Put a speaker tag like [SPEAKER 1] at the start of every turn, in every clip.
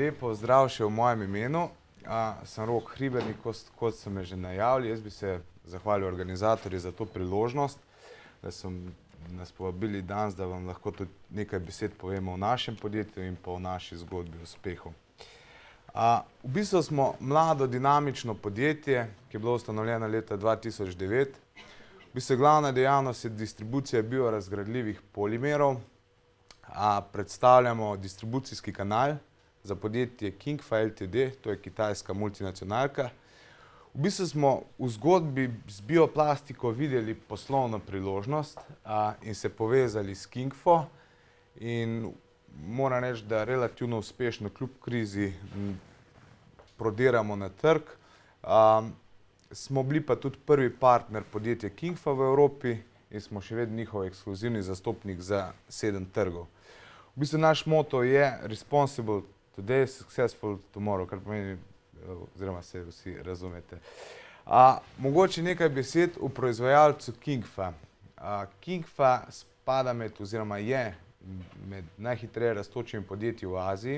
[SPEAKER 1] Lepo zdrav še v mojem imenu. Sem Rok Hribernik, kot so me že najavili. Jaz bi se zahvalil organizatorju za to priložnost, da so nas povabili danes, da vam lahko tudi nekaj besed povemo o našem podjetju in pa o naši zgodbi uspehov. V bistvu smo mlado, dinamično podjetje, ki je bilo ustanovljeno leta 2009. V bistvu glavna dejavnost je distribucija biorazgradljivih polimerov. Predstavljamo distribucijski kanal za podjetje Kingfa Ltd, to je kitajska multinacionalka. V bistvu smo v zgodbi z bioplastiko videli poslovno priložnost in se povezali s Kingfo. In moram reči, da relativno uspešno kljub krizi prodiramo na trg. Smo bili pa tudi prvi partner podjetja Kingfa v Evropi in smo še vedno njihov ekskluzivni zastopnik za 7 trgov. V bistvu naš moto je Responsible today, successful tomorrow, kar pomeni, oziroma se vsi razumete. Mogoče nekaj besed o proizvajalcu Kingfa. Kingfa spada med, oziroma je med najhitreje rastočimi podjetji v Aziji.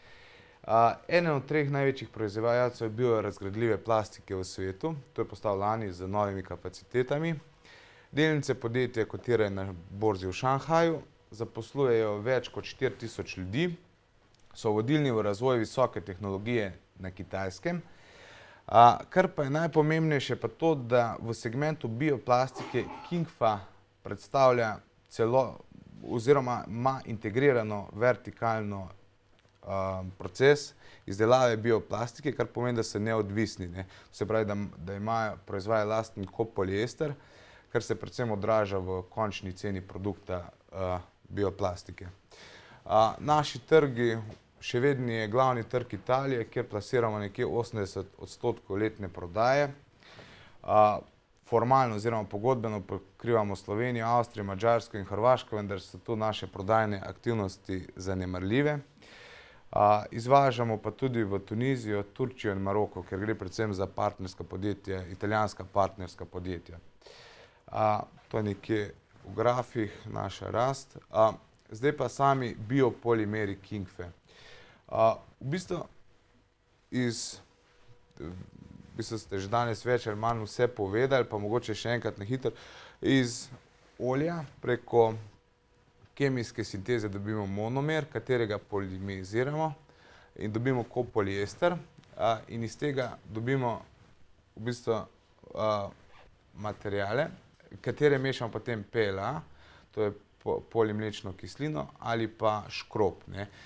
[SPEAKER 1] Eden od 3 največjih proizvajalcev je biorazgradljive plastike v svetu. To je postal lani z novimi kapacitetami. Delnice podjetja kotirajo na borzi v Šanghaju, zaposlujejo več kot 4000 ljudi, so vodilni v razvoju visoke tehnologije na Kitajskem. Kar pa je najpomembnejše pa to, da v segmentu bioplastike Kingfa predstavlja oziroma ima integrirano vertikalno proces izdelave bioplastike, kar pomeni, da so neodvisni. Se pravi, da proizvajajo lasten kopoliester, kar se predvsem odraža v končni ceni produkta bioplastike. Naši trgi, še vedno je glavni trg Italije, kjer plasiramo nekje 80% letne prodaje. Formalno oziroma pogodbeno pokrivamo Slovenijo, Avstrijo, Madžarsko in Hrvaško, vendar so tu naše prodajne aktivnosti zanemarljive. Izvažamo pa tudi v Tunizijo, Turčijo in Maroko, ker gre predvsem za partnerska podjetja, italijanska partnerska podjetja. To je nekje v grafih naša rast. Zdaj pa sami biopolimeri Kingfe. V bistvu ste že danes več ali manj vse povedali, pa mogoče še enkrat na hitro. Iz olja preko kemijske sinteze dobimo monomer, katerega polimeriziramo in dobimo kopoliester. In iz tega dobimo v bistvu materijale, katere mešamo potem PLA, to je polimlečno kislino, ali pa škrob.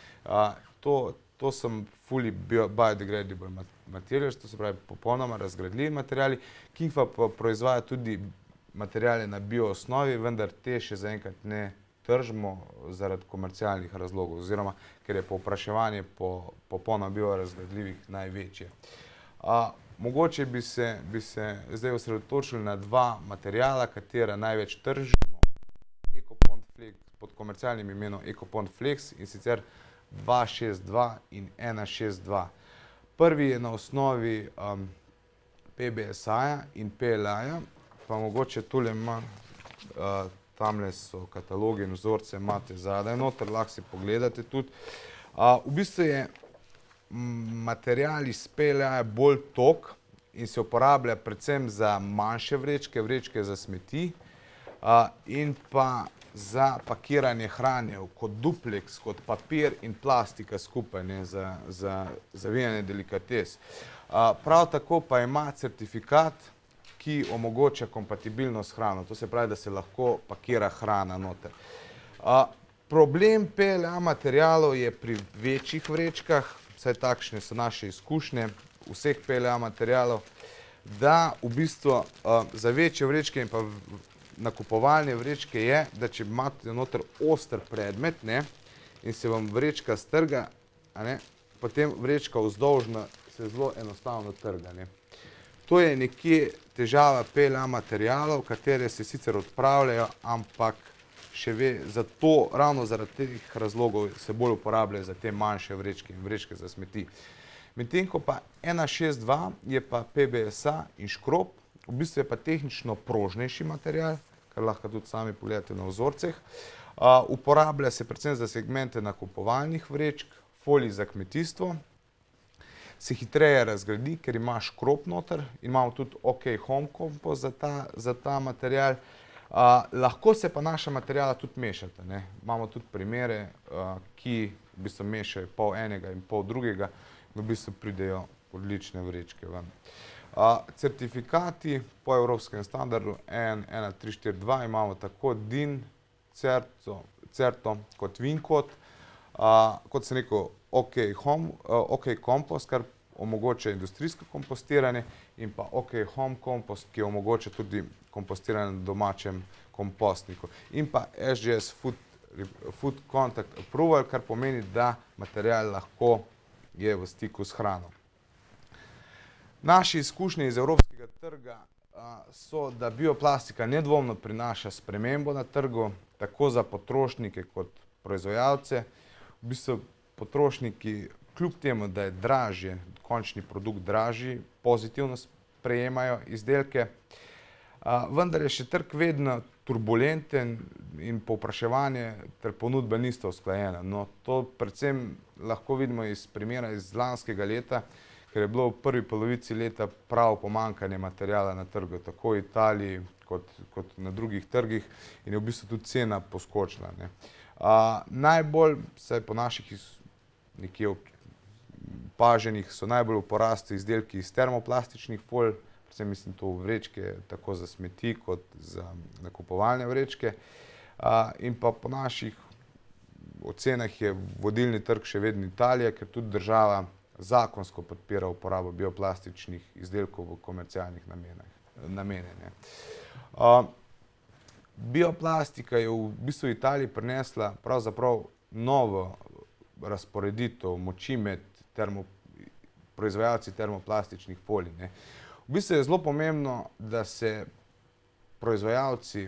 [SPEAKER 1] To so fully biodegradable materials, to se pravi popolnoma razgradljivi materiali. Kingfa pa proizvaja tudi materijale na bioosnovi, vendar te še zaenkrat ne tržimo zaradi komercialnih razlogov, oziroma ker je povpraševanje po popolnoma biorazgradljivih največje. Mogoče bi se zdaj osredotočili na 2 materijala, katera največ tržimo pod komercialnim imenom Ecopond Flex, in sicer 262 in 162. Prvi je na osnovi PBSA-ja in PLA-ja, pa mogoče tule ima, tamle so katalogi in vzorce, imate zadaj noter, lahko si pogledate tudi. V bistvu je material iz PLA-ja bolj tog in se uporablja predvsem za manjše vrečke, vrečke za smeti in pa za pakiranje hrane, kot dupleks, kot papir in plastika skupaj, za zavijanje delikates. Prav tako pa ima certifikat, ki omogoča kompatibilnost s hrano. To se pravi, da se lahko pakira hrana noter. Problem PLA materialov je pri večjih vrečkah, vsaj takšne so naše izkušnje vseh PLA materialov, da v bistvu za večje vrečke in pa nakupovalne vrečke je, da če imate noter oster predmet in se vam vrečka strga, potem vrečka vzdolžna se zelo enostavno trga. To je nekje težava PLA materialov, katere se sicer odpravljajo, ampak ravno zaradi teh razlogov se bolj uporabljajo za te manjše vrečke in vrečke za smeti. Medtem ko pa 162 je pa PBSA in škrob, v bistvu je pa tehnično prožnejši material, kar lahko tudi sami pogledate na vzorcih. Uporablja se predvsem za segmente nakupovalnih vrečk, folij za kmetijstvo, se hitreje razgradi, ker ima škrob noter in imamo tudi OK Home Compost za ta material. Lahko se pa naša materijala tudi mešata, ne. Imamo tudi primere, ki v bistvu mešajo pol enega in pol drugega, v bistvu pridejo odlične vrečke ven. Certifikati po evropskem standardu EN 1342 imamo tako DIN, CERTO kot WinCode. Kot sem rekel, OK Compost, kar omogoča industrijsko kompostiranje, in pa OK Home Compost, ki omogoča tudi kompostiranje na domačem kompostniku. In pa SGS Food Contact Approval, kar pomeni, da material lahko je v stiku s hrano. Naše izkušnje iz evropskega trga so, da bioplastika nedvomno prinaša spremembo na trgu, tako za potrošnike kot proizvajalce. V bistvu potrošniki, kljub temu, da je dražje, končni produkt dražji, pozitivno sprejemajo izdelke, vendar je še trg vedno turbulenten in povpraševanje ter ponudba nista usklajena. No, to predvsem lahko vidimo iz primera iz lanskega leta, ker je bilo v prvi polovici leta prav pomanjkanje materijala na trgu, tako v Italiji kot na drugih trgih, in je v bistvu tudi cena poskočila, ne. Najbolj, vsaj po naših nekje opaženih, so najbolj v porastu izdelki iz termoplastičnih folj, predvsem mislim to vrečke, tako za smeti kot za nakupovalne vrečke. In pa po naših ocenah je vodilni trg še vedno Italija, ker tudi država zakonsko podpira uporabo bioplastičnih izdelkov v komercialnih namenih. Bioplastika je v bistvu v Italiji prinesla pravzaprav novo razporeditev moči med proizvajalci termoplastičnih folij, ne. V bistvu je zelo pomembno, da se proizvajalci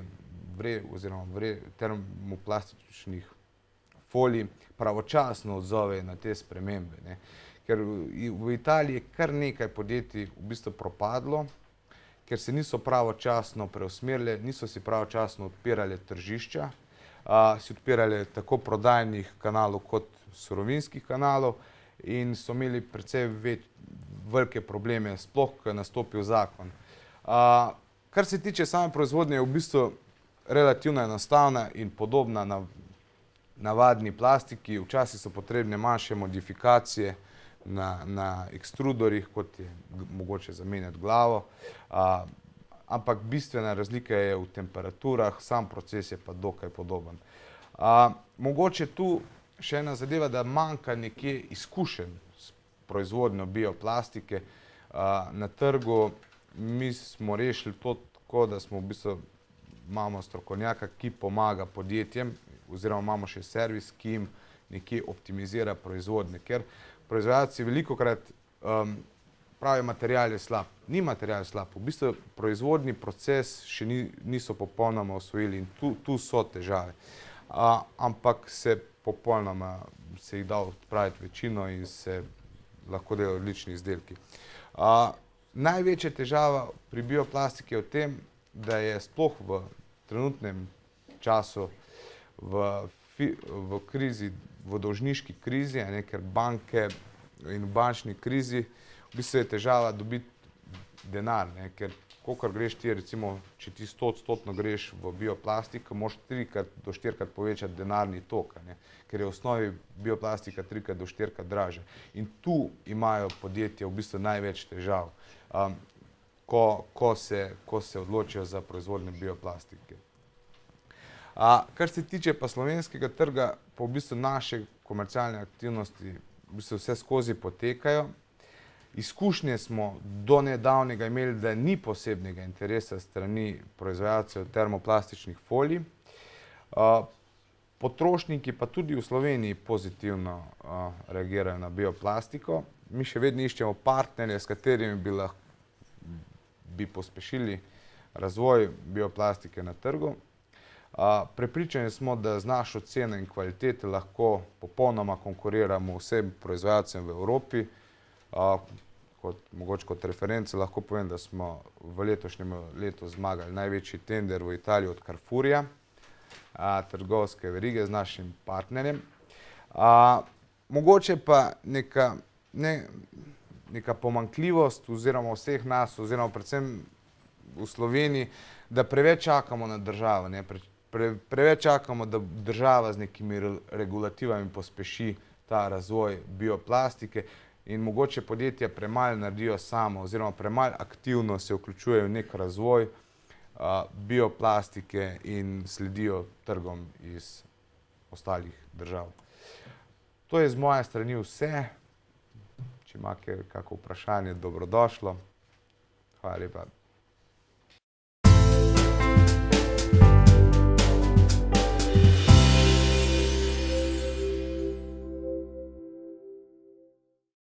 [SPEAKER 1] termoplastičnih folij pravočasno odzovejo na te spremembe, ne. Ker v Italiji je kar nekaj podjetij v bistvu propadlo, ker se niso pravočasno preusmerile, niso si pravočasno odpirale tržišča, si odpirale tako prodajnih kanalov kot surovinskih kanalov in so imeli precej velike probleme, sploh ko je nastopil zakon. Kar se tiče same proizvodnje, je v bistvu relativno enostavna in podobna navadni plastiki. Včasih so potrebne manjše modifikacije na ekstrudorjih, kot je mogoče zamenjati glavo, ampak bistvena razlika je v temperaturah, sam proces je pa dokaj podoben. Mogoče tu še ena zadeva, da manjka nekje izkušenj s proizvodnjo bioplastike na trgu. Mi smo rešili to tako, da smo v bistvu imamo strokovnjaka, ki pomaga podjetjem, oziroma imamo še servis, ki jim nekje optimizira proizvodnje, ker proizvajalci velikokrat pravijo, material je slab. Ni material slab, v bistvu proizvodni proces še niso popolnoma osvojili in tu so težave. Ampak se jih da odpraviti večino in se lahko delajo odlični izdelki. Največja težava pri bioplastiki je v tem, da je sploh v trenutnem času v krizi, v dolžniški krizi, ker banke in v bančni krizi, v bistvu je težava dobiti denar, ker kolikor greš ti, recimo, če ti 100% greš v bioplastiko, moraš 3-krat do 4-krat povečati denarni tok, ker je v osnovi bioplastika 3-krat do 4-krat dražja. In tu imajo podjetja v bistvu največ težav, ko se odločijo za proizvodnjo bioplastike. Kar se tiče pa slovenskega trga, pa v bistvu naše komercialne aktivnosti v bistvu vse skozi potekajo. Izkušnje smo do nedavnega imeli, da ni posebnega interesa strani proizvajalcev termoplastičnih folij. Potrošniki pa tudi v Sloveniji pozitivno reagirajo na bioplastiko. Mi še vedno iščemo partnerje, s katerimi bi pospešili razvoj bioplastike na trgu. Prepričani smo, da z našo ceno in kvaliteto lahko popolnoma konkuriramo vsem proizvajalcem v Evropi. Mogoče kot reference lahko povem, da smo v letošnjem letu zmagali največji tender v Italiji od Carrefourja, trgovske verige z našim partnerjem. Mogoče pa neka pomanjkljivost oziroma vseh nas, oziroma predvsem v Sloveniji, da preveč čakamo na državo, ne. Preveč čakamo, da država z nekimi regulativami pospeši ta razvoj bioplastike in mogoče podjetja premalo naredijo samo oziroma premalo aktivno se vključujejo v nek razvoj bioplastike in sledijo trgom iz ostalih držav. To je z moje strani vse. Če ima kakšno vprašanje, dobrodošlo. Hvala lepa.